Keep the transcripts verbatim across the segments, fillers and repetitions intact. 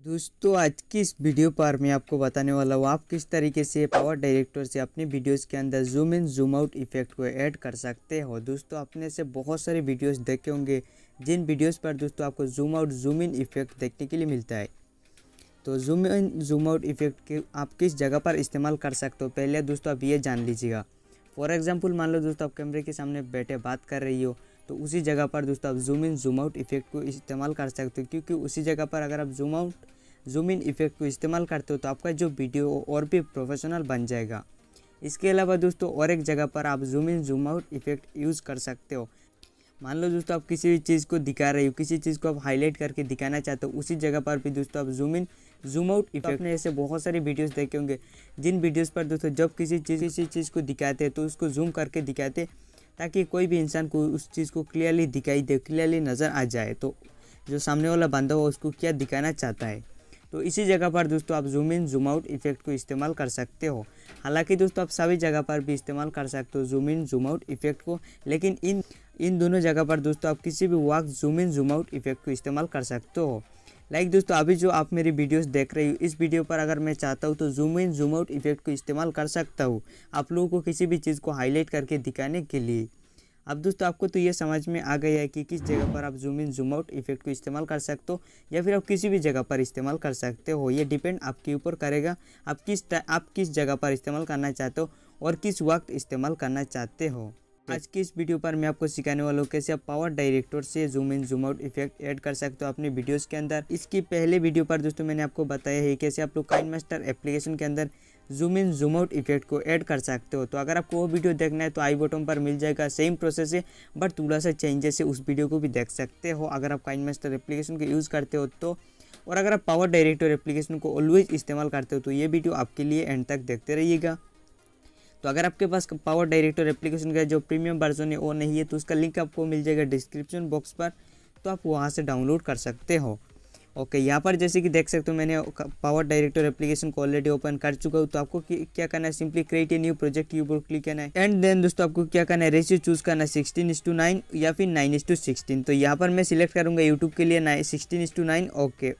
दोस्तों आज की इस वीडियो पर मैं आपको बताने वाला हूँ आप किस तरीके से पावर डायरेक्टर से अपनी वीडियोस के अंदर zoom in zoom out effect को ऐड कर सकते हो। दोस्तों आपने से बहुत सारे वीडियोस देखे होंगे जिन वीडियोस पर दोस्तों आपको zoom out zoom in effect देखने के लिए मिलता है। तो zoom in zoom out effect के आप किस जगह पर इस्तेमाल कर सकते हो, पहले दोस्तों आप ये जान लीजिएगा। फॉर एग्जाम्पल मान लो दोस्तों आप कैमरे के सामने बैठे बात कर रही हो तो उसी जगह पर दोस्तों आप zoom in zoom out effect को इस्तेमाल कर सकते हो, क्योंकि उसी जगह पर अगर आप zoom out zoom in effect को इस्तेमाल करते हो तो आपका जो वीडियो और भी प्रोफेशनल बन जाएगा। इसके अलावा दोस्तों और एक जगह पर आप zoom in zoom out effect use कर सकते हो। मान लो दोस्तों आप किसी भी चीज़ को दिखा रही हो, किसी चीज़ को आप हाईलाइट करके दिखाना चाहते हो, उसी जगह पर भी दोस्तों आप zoom in zoom out effect. आपने ऐसे बहुत सारे वीडियोस देखे होंगे जिन वीडियोस पर दोस्तों जब किसी चीज़ किसी चीज़ को दिखाते हैं तो उसको जूम करके दिखाते ताकि कोई भी इंसान को उस चीज़ को क्लियरली दिखाई दे, क्लियरली नज़र आ जाए तो जो सामने वाला बंदा हो उसको क्या दिखाना चाहता है। तो इसी जगह पर दोस्तों आप zoom in zoom out effect को इस्तेमाल कर सकते हो। हालांकि दोस्तों आप सभी जगह पर भी इस्तेमाल कर सकते हो zoom in zoom out effect को, लेकिन इन इन दोनों जगह पर दोस्तों आप किसी भी वक्त zoom in zoom out effect को इस्तेमाल कर सकते हो। लाइक दोस्तों अभी जो आप मेरी वीडियोस देख रही हो, इस वीडियो पर अगर मैं चाहता हूँ तो zoom in zoom out effect को इस्तेमाल कर सकता हूँ आप लोगों को किसी भी चीज़ को हाईलाइट करके दिखाने के लिए। अब दोस्तों आपको तो ये समझ में आ गया है कि किस जगह पर आप zoom in zoom out effect को इस्तेमाल कर सकते हो या फिर आप किसी भी जगह पर इस्तेमाल कर सकते हो। ये डिपेंड आपके ऊपर करेगा आप किस आप किस जगह पर इस्तेमाल करना चाहते हो और किस वक्त इस्तेमाल करना चाहते हो। आज की इस वीडियो पर मैं आपको सिखाने वाला हूँ कैसे आप पावर डायरेक्टर से zoom in zoom out effect add कर सकते हो अपने वीडियोस के अंदर। इसकी पहले वीडियो पर दोस्तों मैंने आपको बताया है कैसे आप लोग काइनमास्टर एप्लीकेशन के अंदर zoom in zoom out effect को ऐड कर सकते हो। तो अगर आपको वो वीडियो देखना है तो आई बटन पर मिल जाएगा, सेम प्रोसेस है बट थोड़ा सा चेंजेस है, उस वीडियो को भी देख सकते हो अगर आप काइनमास्टर एप्लीकेशन को यूज़ करते हो तो। और अगर आप पावर डायरेक्टर एप्लीकेशन को ऑलवेज इस्तेमाल करते हो तो ये वीडियो आपके लिए एंड तक देखते रहिएगा। तो अगर आपके पास पावर डायरेक्टर एप्लीकेशन का जो प्रीमियम वर्जन है वो नहीं है तो उसका लिंक आपको मिल जाएगा डिस्क्रिप्शन बॉक्स पर, तो आप वहाँ से डाउनलोड कर सकते हो। ओके यहाँ पर जैसे कि देख सकते हो मैंने पावर डायरेक्टर एप्लीकेशन को ऑलरेडी ओपन कर चुका हूँ। तो आपको क्या करना है, simply create a new project के ऊपर क्लिक करना है एंड देन दोस्तों आपको क्या करना है, रेशियो चूज करना है सिक्सटीन इस टू नाइन या फिर नाइन इस टू सिक्सटीन। तो यहाँ पर मैं सिलेक्ट करूँगा यूट्यूब के लिए sixteen is to nine. Okay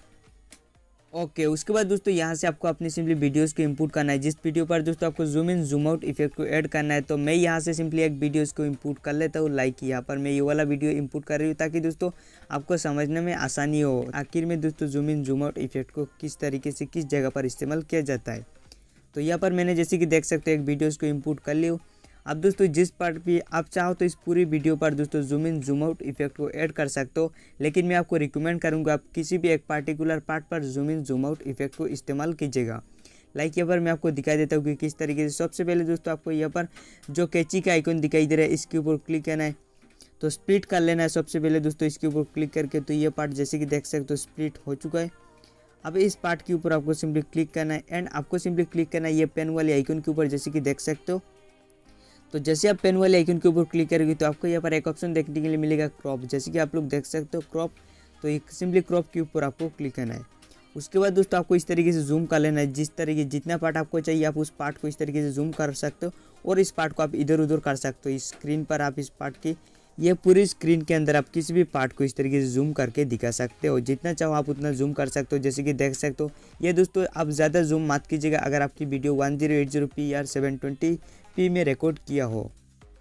okay okay, उसके बाद दोस्तों यहाँ से आपको अपनी सिंपली वीडियोस को इंपोर्ट करना है। जिस वीडियो पर दोस्तों आपको zoom in zoom out effect को ऐड करना है तो मैं यहाँ से सिंपली एक वीडियोस को इंपोर्ट कर लेता हूँ। लाइक यहाँ पर मैं ये वाला वीडियो इंपोर्ट कर रही हूँ ताकि दोस्तों आपको समझने में आसानी हो आखिर में दोस्तों zoom in zoom out effect को किस तरीके से किस जगह पर इस्तेमाल किया जाता है। तो यहाँ पर मैंने जैसे कि देख सकते हो एक वीडियोज़ को इंपोर्ट कर लिया। अब दोस्तों जिस पार्ट भी आप चाहो तो इस पूरी वीडियो पर दोस्तों zoom in zoom out effect को ऐड कर सकते हो, लेकिन मैं आपको रिकमेंड करूंगा आप किसी भी एक पार्टिकुलर पार्ट पर zoom in zoom out effect को इस्तेमाल कीजिएगा। लाइक यहाँ पर मैं आपको दिखा देता हूँ कि किस तरीके से। सबसे पहले दोस्तों आपको यहाँ पर जो कैची का आइकन दिखाई दे रहा है इसके ऊपर क्लिक करना है, तो स्प्लिट कर लेना है सबसे पहले दोस्तों इसके ऊपर क्लिक करके। तो ये पार्ट जैसे कि देख सकते हो स्प्लिट हो चुका है। अब इस पार्ट के ऊपर आपको सिंपली क्लिक करना है एंड आपको सिंपली क्लिक करना है ये पेन वाले आइकन के ऊपर जैसे कि देख सकते हो। तो जैसे आप पेन वाले आइकन के ऊपर क्लिक करोगे तो आपको यहाँ पर एक ऑप्शन देखने के लिए मिलेगा क्रॉप, जैसे कि आप लोग देख सकते हो क्रॉप। तो एक सिंपली क्रॉप के ऊपर आपको क्लिक करना है। उसके बाद दोस्तों आपको इस तरीके से जूम कर लेना है, जिस तरीके जितना पार्ट आपको चाहिए आप उस पार्ट को इस तरीके से जूम कर सकते हो और इस पार्ट को आप इधर उधर कर सकते हो। इस स्क्रीन पर आप इस पार्ट की ये पूरी स्क्रीन के अंदर आप किसी भी पार्ट को इस तरीके से जूम करके दिखा सकते हो, जितना चाहो आप उतना जूम कर सकते हो। जैसे कि देख सकते हो ये दोस्तों आप ज़्यादा जूम मत कीजिएगा अगर आपकी video one zero eight zero p या सेवन ट्वेंटी पी में रिकॉर्ड किया हो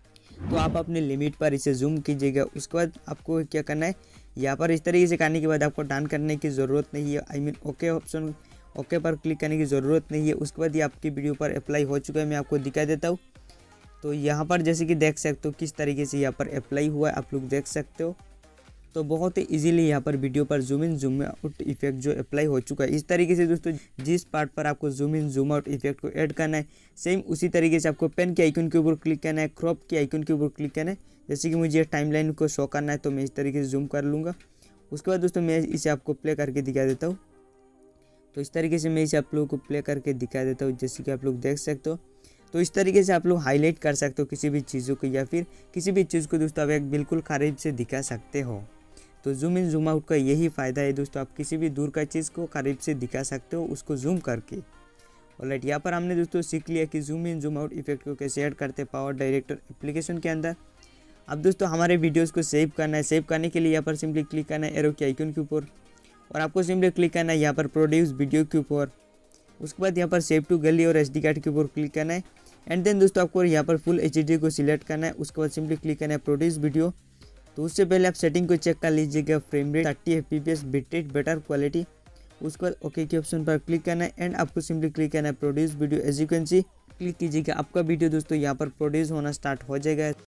तो आप अपने लिमिट पर इसे जूम कीजिएगा। उसके बाद आपको क्या करना है, यहाँ पर इस तरीके से करने के बाद आपको डन करने की ज़रूरत नहीं है, I mean okay option okay पर क्लिक करने की ज़रूरत नहीं है। उसके बाद ये आपकी वीडियो पर अप्लाई हो चुका है, मैं आपको दिखा देता हूँ। तो यहाँ पर जैसे कि देख सकते हो किस तरीके से यहाँ पर अप्लाई हुआ है आप लोग देख सकते हो। तो बहुत ही इजीली यहाँ पर वीडियो पर zoom in zoom out effect जो अप्लाई हो चुका है। इस तरीके से दोस्तों जिस पार्ट पर आपको zoom in zoom out effect को ऐड करना है सेम उसी तरीके से आपको पेन के आइकन के ऊपर क्लिक करना है, क्रॉप के आइकन के ऊपर क्लिक करना है। जैसे कि मुझे टाइमलाइन को शो करना है तो मैं इस तरीके से जूम कर लूँगा। उसके बाद दोस्तों मैं इसे आपको प्ले करके दिखा देता हूँ। तो इस तरीके से मैं इसे आप लोगों को प्ले करके दिखा देता हूँ, जैसे कि आप लोग देख सकते हो। तो इस तरीके से आप लोग हाईलाइट कर सकते हो किसी भी चीज़ों को या फिर किसी भी चीज़ को दोस्तों आप एक बिल्कुल करीब से दिखा सकते हो। तो जूम इन जूम आउट का यही फ़ायदा है दोस्तों, आप किसी भी दूर का चीज़ को करीब से दिखा सकते हो उसको जूम करके। ऑलराइट यहाँ पर हमने दोस्तों सीख लिया कि zoom in zoom out effect को कैसे ऐड करते हैं पावर डायरेक्टर एप्लीकेशन के अंदर। अब दोस्तों हमारे वीडियोज़ को सेव करना है। सेव करने के लिए यहाँ पर सिंपली क्लिक करना है एरो के आइकन के ऊपर। और आपको सिंपली क्लिक करना है यहाँ पर प्रोड्यूस वीडियो के ऊपर। उसके बाद यहाँ पर सेव टू गैलरी और एस डी कार्ड के ऊपर क्लिक करना है। एंड देन दोस्तों आपको यहाँ पर फुल एच डी को सिलेक्ट करना है। उसके बाद सिंपली क्लिक करना है प्रोड्यूस वीडियो। तो उससे पहले आप सेटिंग को चेक कर लीजिएगा, frame rate thirty F P P S, bit rate, better quality. उसके बाद ओके के ऑप्शन पर क्लिक करना है एंड आपको सिंपली क्लिक करना है produce video. As you can see click कीजिएगा, आपका वीडियो दोस्तों यहाँ पर प्रोड्यूस होना स्टार्ट हो जाएगा।